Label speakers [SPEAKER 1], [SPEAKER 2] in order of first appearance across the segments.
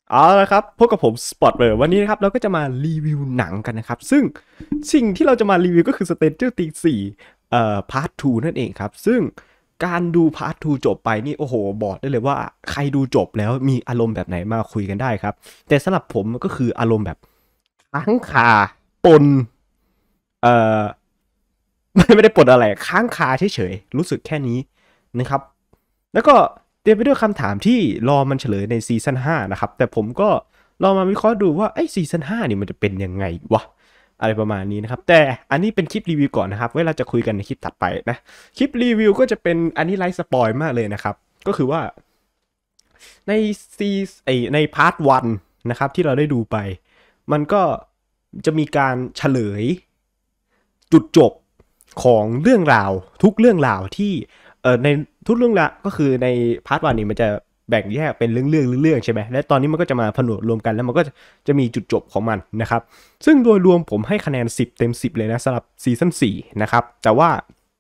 [SPEAKER 1] เอาละครับพบกับผมสปอตเบอร์วันนี้นะครับเราก็จะมารีวิวหนังกันนะครับซึ่งสิ่งที่เราจะมารีวิวก็คือ Stranger Things 4พาร์ท 2นั่นเองครับซึ่งการดูพาร์ท 2จบไปนี่โอ้โหบอกได้เลยว่าใครดูจบแล้วมีอารมณ์แบบไหนมาคุยกันได้ครับแต่สำหรับผมก็คืออารมณ์แบบค้างคาปนเอ่อไม่ได้ปนอะไรค้างคาเฉยๆรู้สึกแค่นี้นะครับแล้วก็เตรียมไปด้วยคำถามที่รอมันเฉลยในซีซั่น5นะครับแต่ผมก็ลองมาวิเคราะห์ดูว่าไอ้ซีซั่น5นี่มันจะเป็นยังไงวะอะไรประมาณนี้นะครับแต่อันนี้เป็นคลิปรีวิวก่อนนะครับเวลาจะคุยกันในคลิปถัดไปนะคลิปรีวิวก็จะเป็นอันนี้ไลฟ์สปอยมากเลยนะครับก็คือว่าในซีในพาร์ท1นะครับที่เราได้ดูไปมันก็จะมีการเฉลยจุดจบของเรื่องราวทุกเรื่องราวที่ในทุกเรื่องราวก็คือในพาร์ท 1นี่มันจะแบ่งแยกเป็นเรื่องใช่ไหมและตอนนี้มันก็จะมาผนวกรวมกันแล้วมันก็จะมีจุดจบของมันนะครับซึ่งโดยรวมผมให้คะแนน10เต็ม10เลยนะสำหรับซีซั่น4นะครับแต่ว่า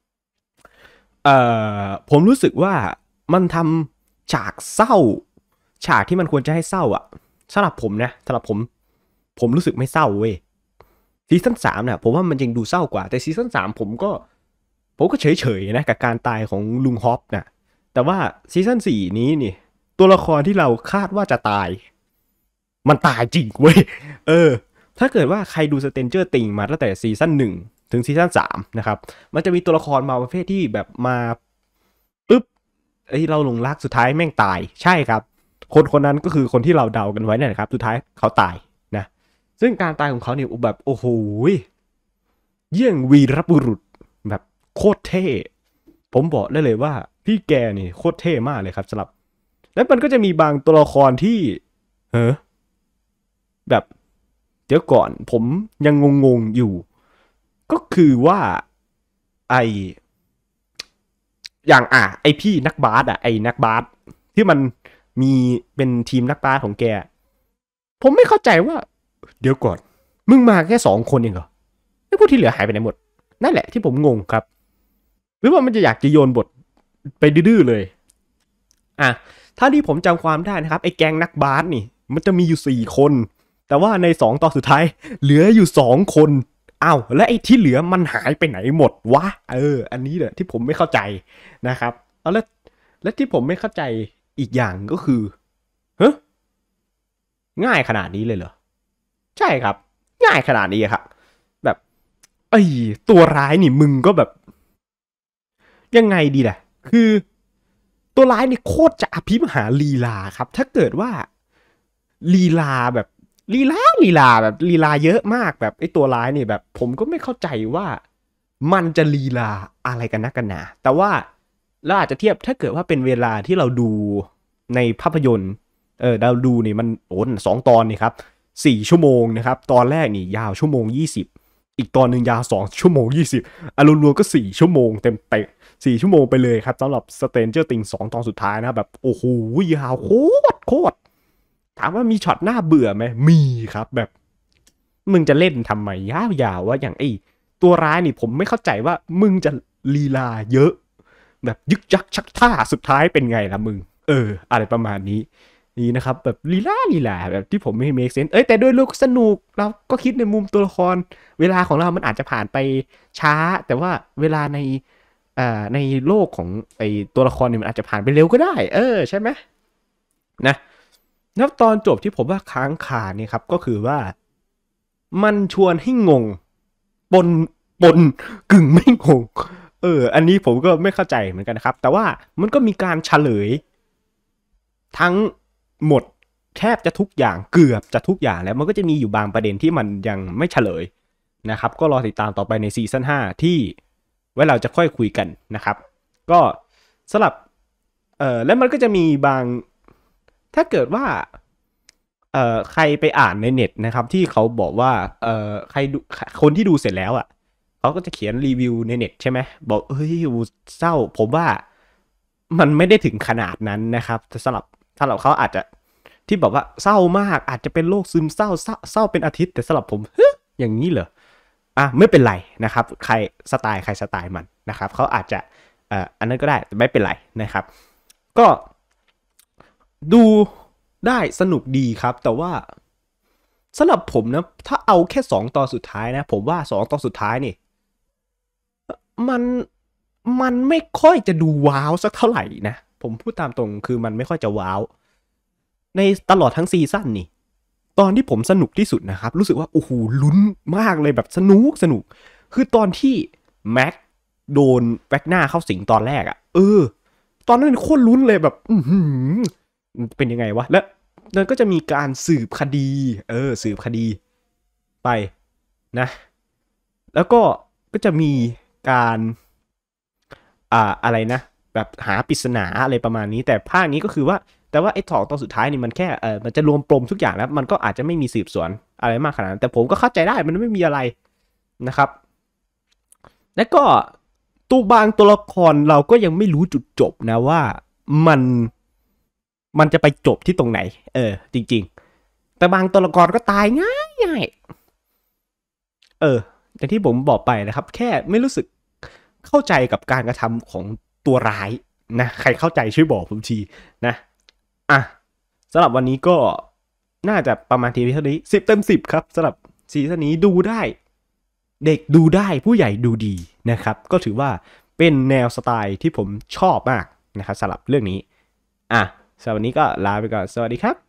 [SPEAKER 1] ผมรู้สึกว่ามันทำฉากเศร้าฉากที่มันควรจะให้เศร้าอ่ะสำหรับผมนะสำหรับผมรู้สึกไม่เศร้าเว้ยซีซั่น3เนี่ยผมว่ามันยังดูเศร้ากว่าแต่ซีซั่น3ผมก็เฉยๆนะกับการตายของลุงฮอปนะแต่ว่าซีซั่น4นี้นี่ตัวละครที่เราคาดว่าจะตายมันตายจริงเว้ยเออถ้าเกิดว่าใครดูสเตนเจอร์ติงมาตั้งแต่ซีซั่น1ถึงซีซั่น3นะครับมันจะมีตัวละครมาประเภทที่แบบมาปึ๊บไอ้เราหลงรักสุดท้ายแม่งตายใช่ครับคนนั้นก็คือคนที่เราเดากันไว้นั่นแหละครับสุดท้ายเขาตายนะซึ่งการตายของเขาเนี่ยแบบโอ้โหเยี่ยงวีรบุรุษแบบโคตรเท่ผมบอกได้เลยว่าพี่แกนี่โคตรเท่มากเลยครับสำหรับแล้วมันก็จะมีบางตัวละครที่แบบเดี๋ยวก่อนผมยังงงๆอยู่ก็คือว่าไออย่างไอพี่นักบาสไอนักบาสที่มันมีเป็นทีมนักบาสของแกผมไม่เข้าใจว่าเดี๋ยวก่อนมึงมาแค่2 คนเองเหรอไอพวกที่เหลือหายไปไหนหมดนั่นแหละที่ผมงงครับหรือว่ามันจะอยากจะโยนบทไปดื้อเลยอ่ะถ้าที่ผมจำความได้นะครับไอ้แก๊งนักบาสนี่มันจะมีอยู่4 คนแต่ว่าใน2 ตอนสุดท้ายเหลืออยู่2 คนอ้าวและไอ้ที่เหลือมันหายไปไหนหมดวะอันนี้แหละที่ผมไม่เข้าใจนะครับเอาแล้วที่ผมไม่เข้าใจอีกอย่างก็คือเฮ้ยง่ายขนาดนี้เลยเหรอใช่ครับง่ายขนาดนี้ครับแบบไอ้ตัวร้ายนี่มึงก็แบบยังไงดีล่ะคือตัวร้ายนี่โคตรจะอภิมหาลีลาครับถ้าเกิดว่า ลีลาแบบลีลาแบบลีลาเยอะมากแบบไอ้ตัวร้ายนี่แบบผมก็ไม่เข้าใจว่ามันจะลีลาอะไรกันนักกันหนาแต่ว่าเราอาจจะเทียบถ้าเกิดว่าเป็นเวลาที่เราดูในภาพยนตร์เราดูนี่มัน2 ตอนนี่ครับ4 ชั่วโมงนะครับตอนแรกนี่ยาว1 ชั่วโมง 20อีกตอนหนึ่งยาว2 ชั่วโมง 20อารมณ์รวมก็4 ชั่วโมงเต็มไป4 ชั่วโมงไปเลยครับสำหรับ Stranger Things 2 ตอนสุดท้ายนะแบบโอ้โหยาวโคตรถามว่ามีช็อตหน้าเบื่อไหมมีครับแบบมึงจะเล่นทำไมยาวๆว่าอย่างไอ้ตัวร้ายนี่ผมไม่เข้าใจว่ามึงจะลีลาเยอะแบบยึกยักชักท่าสุดท้ายเป็นไงล่ะมึงอะไรประมาณนี้นี่นะครับแบบลีลาแบบที่ผมไม่เมคเซนส์แต่ด้วยลูกสนุกเราก็คิดในมุมตัวละครเวลาของเรามันอาจจะผ่านไปช้าแต่ว่าเวลาในโลกของไอตัวละครเนี่ยมันอาจจะผ่านไปเร็วก็ได้ใช่ไหมนะ แล้วตอนจบที่ผมว่าค้างคาเนี่ยครับก็คือว่ามันชวนให้งงปนปนกึ่งไม่งงอันนี้ผมก็ไม่เข้าใจเหมือนกันนะครับแต่ว่ามันก็มีการเฉลยทั้งหมดแทบจะทุกอย่างเกือบจะทุกอย่างแล้วมันก็จะมีอยู่บางประเด็นที่มันยังไม่เฉลยนะครับก็รอติดตามต่อไปในซีซั่น5ที่ไว้เราจะค่อยคุยกันนะครับก็สำหรับแล้วมันก็จะมีบางถ้าเกิดว่าใครไปอ่านในเน็ตนะครับที่เขาบอกว่าใครดูคนที่ดูเสร็จแล้วอ่ะเขาก็จะเขียนรีวิวในเน็ตใช่ไหมบอกเฮ้ยเศร้าผมว่ามันไม่ได้ถึงขนาดนั้นนะครับแต่สำหรับเขาอาจจะที่บอกว่าเศร้ามากอาจจะเป็นโรคซึมเศร้าเป็นอาทิตย์แต่สำหรับผมอย่างนี้เหรอไม่เป็นไรนะครับใครสไตล์มันนะครับเขาอาจจะอันนั้นก็ได้แต่ไม่เป็นไรนะครับก็ดูได้สนุกดีครับแต่ว่าสำหรับผมนะถ้าเอาแค่2 ตอนสุดท้ายนะผมว่า2 ตอนสุดท้ายนี่มันมันไม่ค่อยจะดูว้าวสักเท่าไหร่นะผมพูดตามตรงคือมันไม่ค่อยจะว้าวในตลอดทั้งซีซั่นนี่ตอนที่ผมสนุกที่สุดนะครับรู้สึกว่าโอ้โหลุ้นมากเลยแบบสนุกคือตอนที่แม็กโดนแบ็กหน้าเข้าสิงตอนแรกอะตอนนั้นโคตรลุ้นเลยแบบเป็นยังไงวะแล้วมันก็จะมีการสืบคดีสืบคดีไปนะแล้วก็จะมีการอะไรนะแบบหาปริศนาอะไรประมาณนี้แต่ภาคนี้ก็คือว่าแต่ว่าไอ้2 ตอนสุดท้ายนี่มันแค่มันจะรวมปมทุกอย่างแล้วมันก็อาจจะไม่มีสืบสวนอะไรมากขนาดนั้นแต่ผมก็เข้าใจได้มันไม่มีอะไรนะครับแล้วก็บางตัวละครเราก็ยังไม่รู้จุดจบนะว่ามันมันจะไปจบที่ตรงไหนจริงๆแต่บางตัวละครก็ตายง่ายอย่างที่ผมบอกไปนะครับแค่ไม่รู้สึกเข้าใจกับการกระทำของตัวร้ายนะใครเข้าใจช่วยบอกผมทีนะอ่ะสำหรับวันนี้ก็น่าจะประมาณทีเท่านี้10 เต็ม 10ครับสำหรับซีซั่นนี้ดูได้เด็กดูได้ผู้ใหญ่ดูดีนะครับก็ถือว่าเป็นแนวสไตล์ที่ผมชอบมากนะครับสำหรับเรื่องนี้สำหรับวันนี้ก็ลาไปก่อนสวัสดีครับ